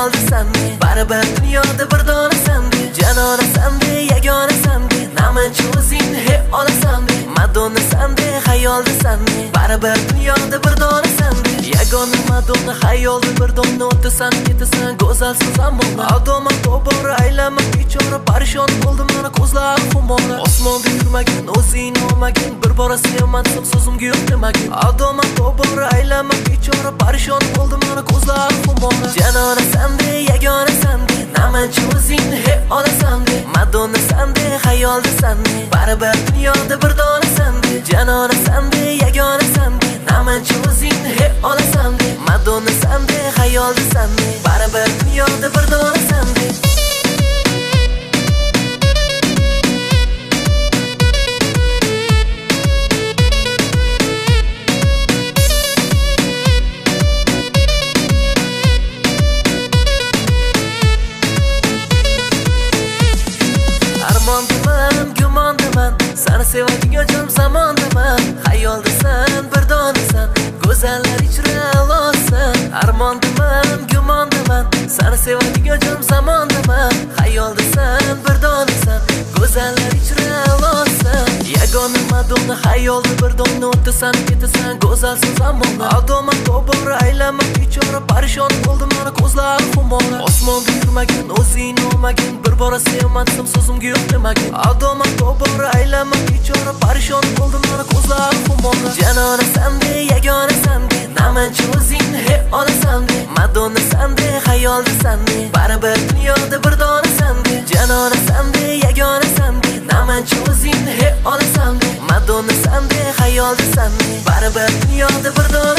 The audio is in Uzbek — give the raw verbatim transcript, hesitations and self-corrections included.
hayoldasan-de, baribir dunyoda bir donasan-de, janonasande, yagonasande, namanchi o'zing hep olasan-de, madonnasande, hayoldasan-de, baribir dunyoda bir donasan-de, yagona madonna, hayolda bir donna, o'tasan, ketasan, go'zalsiz ammo adoma to'bora aylanma bechora, parishon bo'ldim mana ko'zlarim xumora, osmonda yurmagin, o'zing olmagin, bir bora sevmadim, so'zimga yo'q demagin, adoma to'bora aylanma bechora, parishon bo'ldim mana ko'zlarim xumora, janonasande, yagonasande, namanchi o'zing hep olasan-de, madonnasande, hayoldasan-de, baribir dunyoda bir donasan-de, janonasande, yagonasande, namanchi o'zing hep olasan-de, madonnasande, hayoldasan-de, baribir dunyoda bir donasan-de. Armondaman, gumondaman, seni sevadigan jon zamondaman, hayoldasan, bir donasan, go'zallar ichra olsan. Armondaman, gumondaman, seni sevadigan jon zamondaman, hayoldasan, bir donasan, go'zallar ichra olsan. Yagona madonna, hayolda bir donna, o'tasan, ketasan, go'zalsiz ammo adoma to'bora aylanma bechora, parishon bo'ldim mana ko'zlarim xumora, osmonda yurmagin, o'zing olmagin, bir bora sevmadim, so'zimga yo'q demagin, adoma to'bora aylanma bechora, parishon bo'ldim mana ko'zlarim xumora, janonasande, yagonasande, namanchi o'zing hep olasan-de, madonnasande, hayoldasan-de, baribir dunyoda bir donasan-de, janonasande, yagonasande, namanchi o'zing hep olasan-de, madonnasande, hayoldasan-de, baribir dunyoda bir donasan-de.